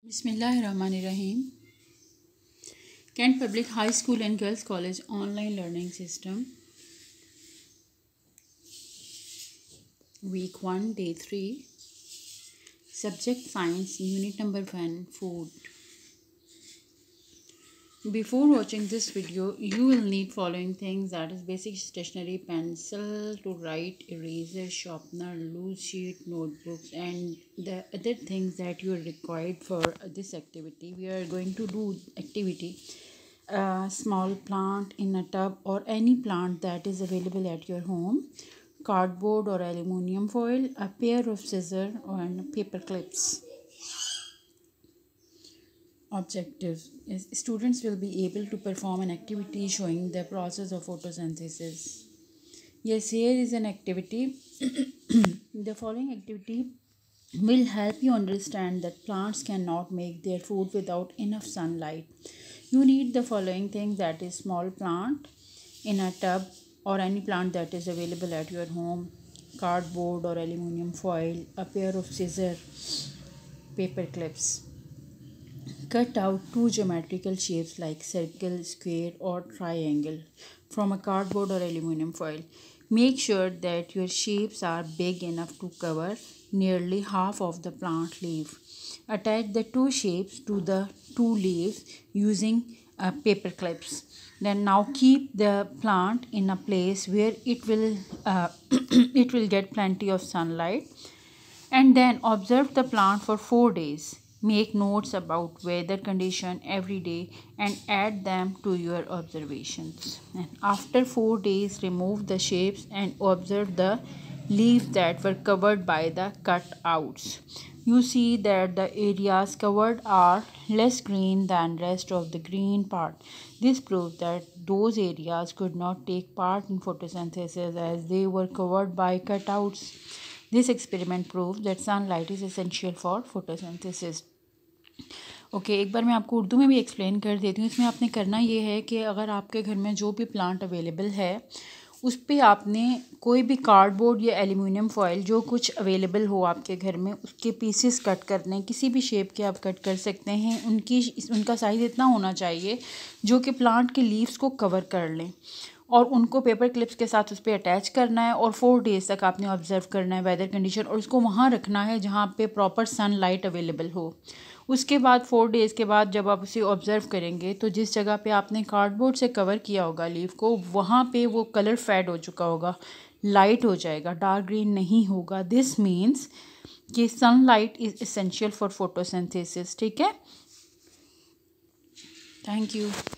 Bismillahirrahmanirrahim. Kent Public High School and Girls College Online Learning System. Week 1, Day 3. Subject Science, Unit Number 1, Food. Before watching this video, you will need following things, that is basic stationery, pencil to write, eraser, sharpener, loose sheet, notebooks, and the other things that you are required for this activity. We are going to do activity a small plant in a tub or any plant that is available at your home, cardboard or aluminium foil, a pair of scissors and paper clips. Objectives is students will be able to perform an activity showing the process of photosynthesis. Yes, here is an activity. The following activity will help you understand that plants cannot make their food without enough sunlight. You need the following things, that is small plant in a tub or any plant that is available at your home, cardboard or aluminium foil, a pair of scissors, paper clips. Cut out two geometrical shapes like circle, square or triangle from a cardboard or aluminium foil. Make sure that your shapes are big enough to cover nearly half of the plant leaf. Attach the two shapes to the two leaves using paper clips. Then now keep the plant in a place where it will it will get plenty of sunlight, and then observe the plant for 4 days. Make notes about weather condition every day and add them to your observations. And after 4 days, remove the shapes and observe the leaves that were covered by the cutouts. You see that the areas covered are less green than rest of the green part. This proves that those areas could not take part in photosynthesis as they were covered by cutouts. This experiment proves that sunlight is essential for photosynthesis. एक बार मैं आपको उर्दू में भी explain कर देती हूँ। इसमें आपने करना ये है कि अगर आपके घर में जो भी प्लांट अवेलेबल है उस पर आपने कोई भी कार्डबोर्ड या एल्यूमिनियम फॉयल जो कुछ अवेलेबल हो आपके घर में उसके पीसेस कट करने, किसी भी शेप के आप कट कर सकते हैं। उनका साइज़ इतना होना चाहिए जो कि प्लांट के लीव्स को कवर कर लें, और उनको पेपर क्लिप्स के साथ उस पर अटैच करना है और 4 डेज़ तक आपने ऑब्ज़र्व करना है वेदर कंडीशन, और उसको वहाँ रखना है जहाँ पे प्रॉपर सनलाइट अवेलेबल हो। उसके बाद 4 डेज़ के बाद जब आप उसे ऑब्ज़र्व करेंगे तो जिस जगह पे आपने कार्डबोर्ड से कवर किया होगा लीफ को, वहाँ पे वो कलर फेड हो चुका होगा, लाइट हो जाएगा, डार्क ग्रीन नहीं होगा। दिस मीन्स कि sunlight is essential for photosynthesis. ठीक है, थैंक यू।